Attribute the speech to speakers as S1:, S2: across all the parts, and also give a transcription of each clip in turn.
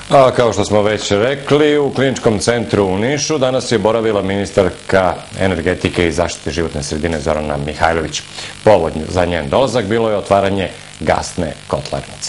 S1: A kao što smo već rekli, u Kliničkom centru u Nišu danas je boravila ministarka energetike i zaštite životne sredine Zorana Mihajlović. Povod za njen dolazak bilo je otvaranje gasne kotlarnice.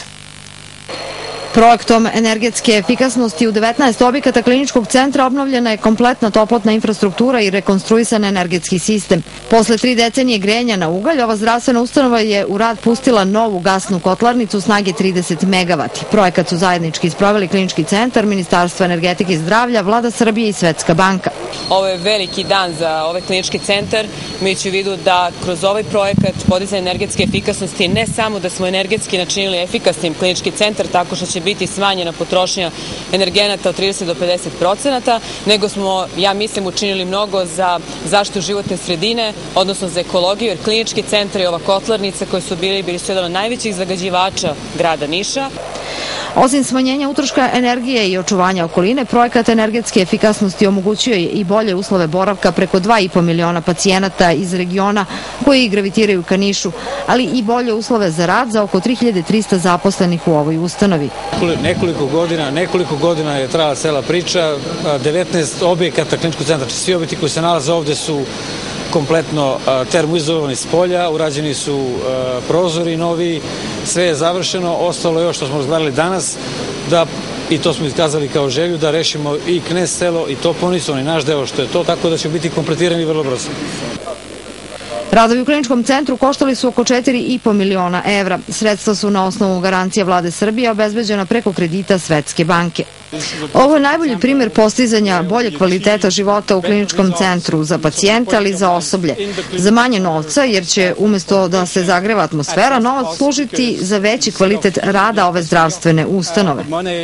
S2: Projektom energetske efikasnosti u 19 objekata Kliničkog centra obnovljena je kompletna toplotna infrastruktura i rekonstruisan energetski sistem. Posle 3 decenije grejanja na ugalj, ova zdravstvena ustanova je u rad pustila novu gasnu kotlarnicu snage 30 MW. Projekat su zajednički sproveli Klinički centar, Ministarstvo energetike i zdravlja, Vlada Srbije i Svetska banka.
S3: Ovo je veliki dan za ovaj Klinički centar, imajući u vidu da kroz ovaj projekat podizanja energetske efikasnosti ne samo da smo energetski načinili efikasnim Klinički centar tako što će biti smanjena potrošnja energenata od 30 do 50%, nego smo, ja mislim, učinili mnogo za zaštitu životne sredine, odnosno za ekologiju, jer Klinički centar i ova kotlarnica koji su bili su jedan od najvećih zagađivača grada Niša.
S2: Osim smanjenja utroška energije i očuvanja okoline, projekat energetske efikasnosti omogućuje i bolje uslove boravka preko 2,5 miliona pacijenata iz regiona koji gravitiraju ka Nišu, ali i bolje uslove za rad za oko 3300 zaposlenih u ovoj ustanovi.
S4: Nekoliko godina je trajala cela priča, 19 objekata Kliničkog centra, svi objekti koji se nalaze ovde su kompletno termoizolovani s polja, urađeni su prozori novi, sve je završeno, ostalo je još što smo razgovarali danas, i to smo iskazali kao želju, da rešimo i Knez selo i Toponicu, onaj naš deo što je to, tako da će biti kompletirani vrlo brzo.
S2: Radovi u Kliničkom centru koštali su oko 4,5 miliona evra. Sredstva su na osnovu garancije Vlade Srbije obezbeđena preko kredita Svetske banke. Ovo je najbolji primjer postizanja bolje kvaliteta života u Kliničkom centru za pacijente, ali i za osoblje. Za manje novca, jer će umjesto da se zagreva atmosfera, novac služiti za veći kvalitet rada ove zdravstvene ustanove.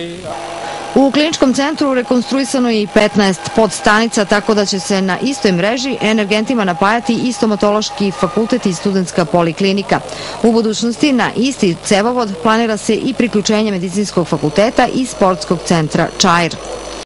S2: U Kliničkom centru rekonstruisano je i 15 podstanica, tako da će se na istoj mreži energentima napajati i stomatološki fakultet i studentska poliklinika. U budućnosti na isti cevovod planira se i priključenje medicinskog fakulteta i sportskog centra Čair.